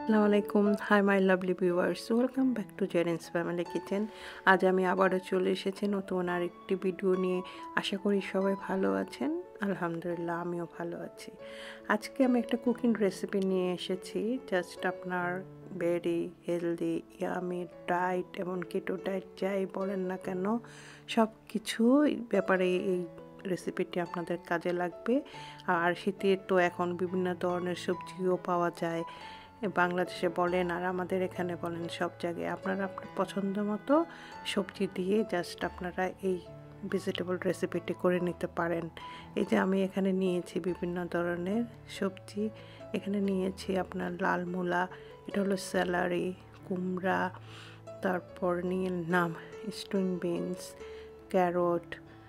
আসসালামু আলাইকুম। Hi my lovely viewers, welcome back to Zerin's family kitchen. আজ আমি আবারও চলে এসেছি নতুন আরেকটি ভিডিও নিয়ে। আশা করি সবাই ভালো আছেন। আলহামদুলিল্লাহ আমিও ভালো আছি। আজকে আমি একটা কুকিং রেসিপি নিয়ে এসেছি, জাস্ট আপনার ভেরি হেলদি, ইয়ামি ডায়েট এবং কেটো ডায়েট যাই বলেন না কেন সব কিছু ব্যাপারে এই রেসিপিটি আপনাদের কাজে লাগবে। আর শীতে তো এখন বিভিন্ন ধরনের সবজিও পাওয়া যায়, বাংলাদেশে বলেন আর আমাদের এখানে বলেন, সব জায়গায় আপনারা আপনার পছন্দ মতো সবজি দিয়ে জাস্ট আপনারা এই ভেজিটেবল রেসিপিটি করে নিতে পারেন। এই যে আমি এখানে নিয়েছি বিভিন্ন ধরনের সবজি। এখানে নিয়েছি আপনার লাল মূলা, এটা হলো স্যালারি, কুমড়া, তারপর নিয়ে নাম স্ট্রিং বিনস, ক্যারট।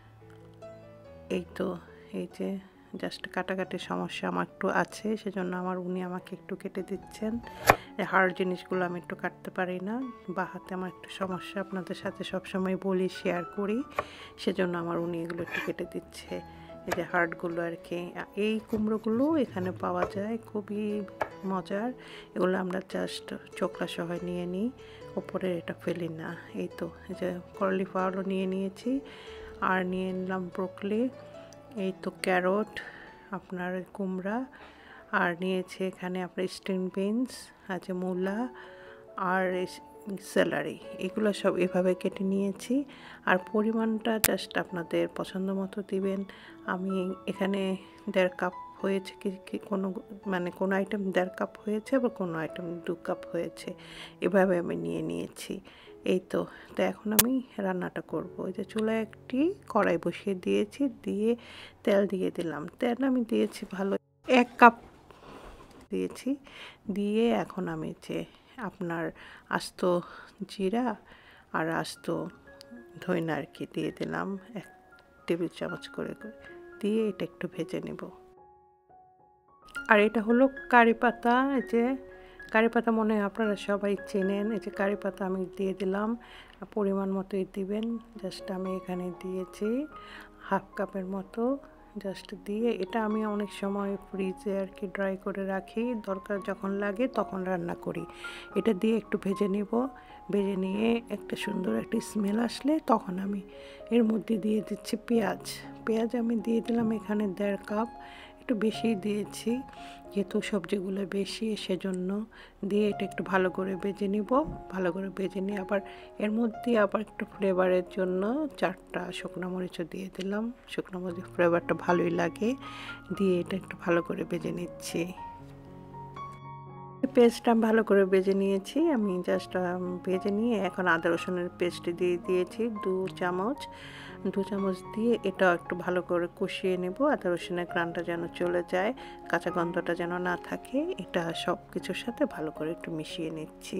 এই তো এই যে জাস্ট কাটাকাটির সমস্যা আমার একটু আছে, সেজন্য উনি আমাকে একটু কেটে দিচ্ছেন। হার্ড জিনিসগুলো আমি একটু কাটতে পারি না, বা হাতে আমার একটু সমস্যা, আপনাদের সাথে সবসময় বলি, শেয়ার করি, সেজন্য উনি এগুলো একটু কেটে দিচ্ছে। এই যে হার্ডগুলো আর কি। এই কুমড়োগুলো এখানে পাওয়া যায়, খুবই মজার। এগুলো আমরা জাস্ট চোখলা সহ নিয়ে নিই, ওপরে এটা ফেলি না। এই তো এই যে কলিফ্লাওয়ারও নিয়ে নিয়েছি, আর নিয়ে নিলাম ব্রোকলি, এই তো ক্যারট, আপনার কুমড়া, আর নিয়েছি এখানে আপনার স্ট্রিং বিনস, আছে মূলা আর স্যালারি। এগুলো সব এভাবে কেটে নিয়েছি। আর পরিমাণটা জাস্ট আপনাদের পছন্দ মতো দিবেন। আমি এখানে 1.5 কাপ হয়েছে, কি কোনো আইটেম 1.5 কাপ হয়েছে, আবার কোনো আইটেম 2 কাপ হয়েছে, এভাবে আমি নিয়ে নিয়েছি। এই তো এখন আমি রান্নাটা করব। এই যে চুলায় একটি কড়াই বসিয়ে দিয়েছি, দিয়ে তেল দিয়ে দিলাম। তেল আমি দিয়েছি ভালো 1 কাপ দিয়েছি, দিয়ে এখন আমি যে আপনার আস্ত জিরা আর আস্ত ধইনা আর কি দিয়ে দিলাম 1 টেবিল চামচ করে দিয়ে এটা একটু ভেজে নেব। আর এটা হলো কারি পাতা। এই যে কারি পাতা মনে হয় আপনারা সবাই চেনেন। এই যে কারি পাতা আমি দিয়ে দিলাম, পরিমাণ মতোই দিবেন। জাস্ট আমি এখানে দিয়েছি 1/2 কাপের মতো, জাস্ট দিয়ে এটা আমি অনেক সময় ফ্রিজে আর কি ড্রাই করে রাখি, দরকার যখন লাগে তখন রান্না করি। এটা দিয়ে একটু ভেজে নেব, ভেজে নিয়ে একটা সুন্দর একটা স্মেল আসলে তখন আমি এর মধ্যে দিয়ে দিচ্ছি পেঁয়াজ। পেঁয়াজ আমি দিয়ে দিলাম এখানে 1.5 কাপ, একটু বেশি দিয়েছি যেহেতু সবজিগুলো বেশি, সেজন্য দিয়ে এটা একটু ভালো করে ভেজে নিব। ভালো করে ভেজে নিয়ে আবার এর মধ্যে আবার একটু ফ্লেভারের জন্য 4টা শুকনো মরিচও দিয়ে দিলাম। শুকনো মরিচ ফ্লেভারটা ভালোই লাগে, দিয়ে এটা একটু ভালো করে ভেজে নিচ্ছি। পেস্টটা আমি ভালো করে ভেজে নিয়েছি। আমি জাস্ট ভেজে নিয়ে এখন আদা রসুনের পেস্ট দিয়ে দিয়েছি 2 চামচ। 2 চামচ দিয়ে এটা একটু ভালো করে কষিয়ে নেব। আদা রসুনের ঘ্রাণটা যেন চলে যায়, কাঁচা গন্ধটা যেন না থাকে, এটা সব কিছুর সাথে ভালো করে একটু মিশিয়ে নিচ্ছি।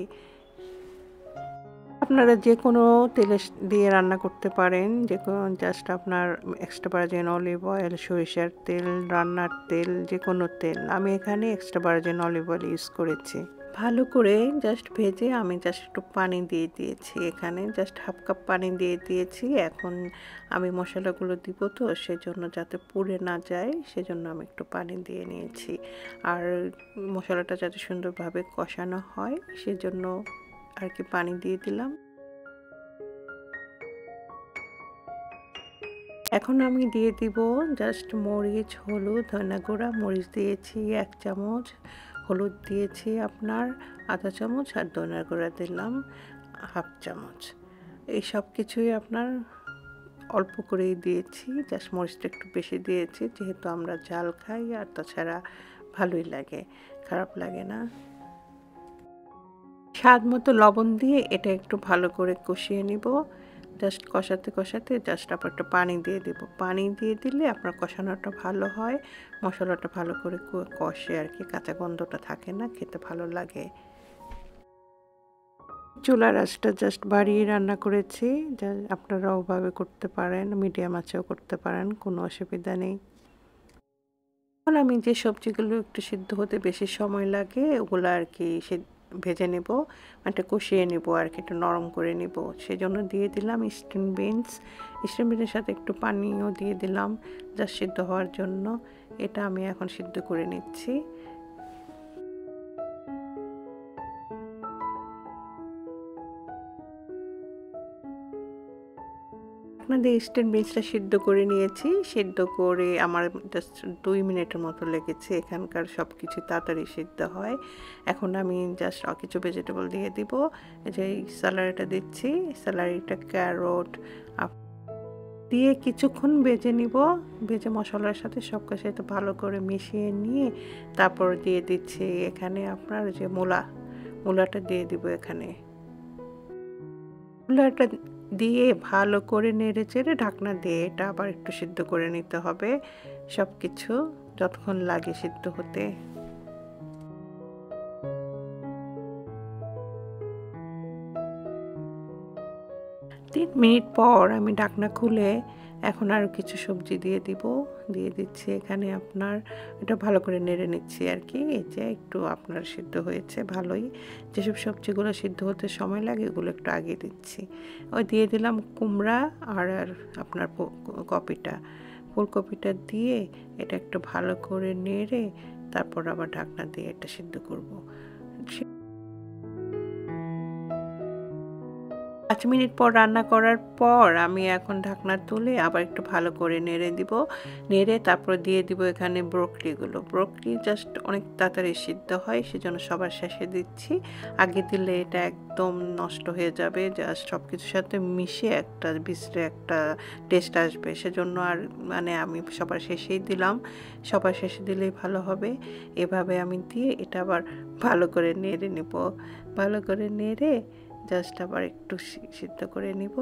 আপনারা যে কোনো তেলে দিয়ে রান্না করতে পারেন, যে কোনো জাস্ট আপনার এক্সট্রা ভার্জিন অলিভ অয়েল, সরিষার তেল, রান্নার তেল, যে কোনো তেল। আমি এখানে extra virgin olive oil use করেছি। ভালো করে জাস্ট ভেজে আমি জাস্ট একটু পানি দিয়ে দিয়েছি, এখানে জাস্ট 1/2 কাপ পানি দিয়ে দিয়েছি। এখন আমি মশলাগুলো দিব, তো সেজন্য যাতে পুড়ে না যায় সেজন্য আমি একটু পানি দিয়ে নিয়েছি। আর মশলাটা যাতে সুন্দরভাবে কষানো হয় সেজন্য আর কি পানি দিয়ে দিলাম। এখন আমি দিয়ে দিব জাস্ট মরিচ, হলুদ, ধনিয়া গুঁড়া। মরিচ দিয়েছি 1 চামচ, হলুদ দিয়েছি আপনার আধা চামচ, আর ধনিয়া গুঁড়া দিলাম 1/2 চামচ। এই সব কিছুই আপনার অল্প করেই দিয়েছি, জাস্ট মরিচটা একটু বেশি দিয়েছি যেহেতু আমরা ঝাল খাই, আর তাছাড়া ভালোই লাগে, খারাপ লাগে না। স্বাদ মতো লবণ দিয়ে এটা একটু ভালো করে কষিয়ে নিব। জাস্ট কষাতে কষাতে জাস্ট আবার একটু পানি দিয়ে দেব। পানি দিয়ে দিলে আপনার কষানোটা ভালো হয়, মশলাটা ভালো করে কষে আর কি, কাঁচা গন্ধটা থাকে না, খেতে ভালো লাগে। চুলার আঁচটা জাস্ট বাড়িয়ে রান্না করেছি, আপনারা ওভাবে করতে পারেন, মিডিয়াম আঁচেও করতে পারেন, কোনো অসুবিধা নেই। এখন আমি যে সবজিগুলো একটু সিদ্ধ হতে বেশি সময় লাগে ওগুলো আর কি ভেজে নেব, মানে কষিয়ে নেব আর কি, একটু নরম করে নেব। সেজন্য দিয়ে দিলাম স্ট্রিং বিনস। স্ট্রিং বিনসের সাথে একটু পানিও দিয়ে দিলাম জাস্ট সিদ্ধ হওয়ার জন্য। এটা আমি এখন সিদ্ধ করে নিচ্ছি। দিয়ে স্টেম বিনসটা সিদ্ধ করে নিয়েছি। সিদ্ধ করে আমার জাস্ট 2 মিনিটের মতো লেগেছে। এখানকার সব কিছু তাড়াতাড়ি সিদ্ধ হয়। এখন আমি জাস্ট কিছু ভেজিটেবল দিয়ে দিব। এই যে স্যালারিটা দিচ্ছি, স্যালারিটা, ক্যারট দিয়ে কিছুক্ষণ ভেজে নিব। ভেজে মশলার সাথে সব কিছু সাথে ভালো করে মিশিয়ে নিয়ে তারপর দিয়ে দিচ্ছি এখানে আপনার যে মূলাটা দিয়ে দিব। এখানে মূলাটা দিয়ে ভালো করে নেড়ে চেড়ে ঢাকনা দিয়ে এটা আবার একটু সিদ্ধ করে নিতে হবে। সব কিছু যতক্ষণ লাগে সিদ্ধ হতে। 3 মিনিট পর আমি ঢাকনা খুলে এখন আরও কিছু সবজি দিয়ে দিচ্ছি এখানে আপনার। এটা ভালো করে নেড়ে নিচ্ছি আর কি। এই যে একটু আপনার সিদ্ধ হয়েছে ভালোই। যেসব সবজিগুলো সিদ্ধ হতে সময় লাগে এগুলো একটু আগে দিচ্ছি। ওই দিয়ে দিলাম কুমড়া আর আপনার ফুলকপিটা দিয়ে এটা একটু ভালো করে নেড়ে তারপর আবার ঢাকনা দিয়ে এটা সিদ্ধ করব। 5 মিনিট পর রান্না করার পর আমি এখন ঢাকনা তুলে আবার একটু ভালো করে নেড়ে দিব। নেড়ে তারপর দিয়ে দিব এখানে ব্রোকলি জাস্ট অনেক তাড়াতাড়ি সিদ্ধ হয়, সেজন্য সবার শেষে দিচ্ছি। আগে দিলে এটা একদম নষ্ট হয়ে যাবে, জাস্ট সব কিছুর সাথে মিশে একটা বিশ্রে একটা টেস্ট আসবে, সেজন্য আর মানে আমি সবার শেষেই দিলাম। সবার শেষে দিলেই ভালো হবে। এভাবে আমি দিয়ে এটা আবার ভালো করে নেড়ে নেব। ভালো করে নেড়ে জাস্ট আবার একটু সিদ্ধ করে নিব।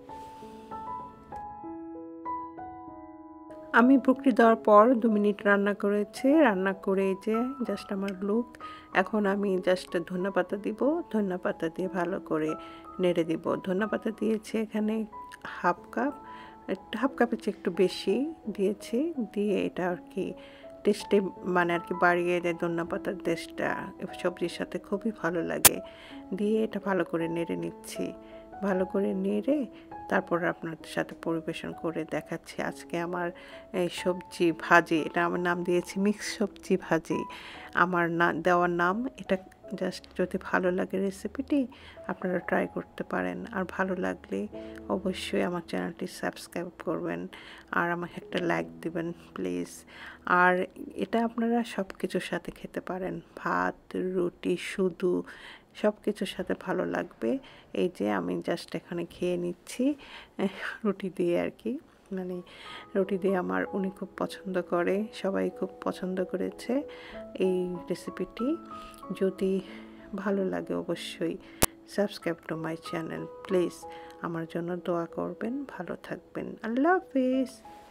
আমি ব্রোকলি দেওয়ার পর 2 মিনিট রান্না করেছি। রান্না করে যে জাস্ট আমার লুক। এখন আমি জাস্ট ধনেপাতা দিব। ধনেপাতা দিয়ে ভালো করে নেড়ে দিব। ধনেপাতা দিয়েছি এখানে হাফ কাপের চেয়ে একটু বেশি দিয়েছি। দিয়ে এটা আর কি টেস্টে মানে আর কি বাড়িয়ে দেয়। ধনেপাতার টেস্টটা সবজির সাথে খুবই ভালো লাগে। দিয়ে এটা ভালো করে নেড়ে নিচ্ছি। ভালো করে নেড়ে তারপর আপনাদের সাথে পরিবেশন করে দেখাচ্ছি আজকে আমার এই সবজি ভাজি। এটা আমার নাম দিয়েছি মিক্স সবজি ভাজি। আমার দেওয়ার নাম এটা। জাস্ট যদি ভালো লাগে রেসিপিটি আপনারা ট্রাই করতে পারেন। আর ভালো লাগলে অবশ্যই আমার চ্যানেলটি সাবস্ক্রাইব করবেন আর আমাকে একটা লাইক দিবেন প্লিজ। আর এটা আপনারা সব কিছুর সাথে খেতে পারেন, ভাত, রুটি, শুধু সব কিছুর সাথে ভালো লাগবে। এই যে আমি জাস্ট এখানে খেয়ে নিচ্ছি রুটি দিয়ে আর কি। মানে রুটি দিয়ে উনি খুব পছন্দ করে, সবাই খুব পছন্দ করেছে এই রেসিপিটি। যদি ভালো লাগে অবশ্যই subscribe to my channel please. আমার জন্য দোয়া করবেন। ভালো থাকবেন। আল্লাহ হাফিজ।